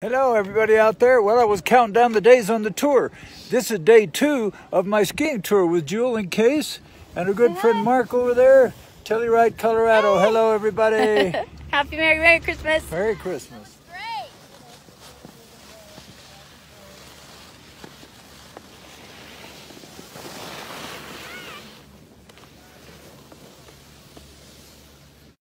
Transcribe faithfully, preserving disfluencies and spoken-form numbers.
Hello, everybody out there. Well, I was counting down the days on the tour. This is day two of my skiing tour with Jewel and Kase and our good friend Mark over there, Telluride, Colorado. Hello, everybody. Happy Merry Merry Christmas. Merry Christmas.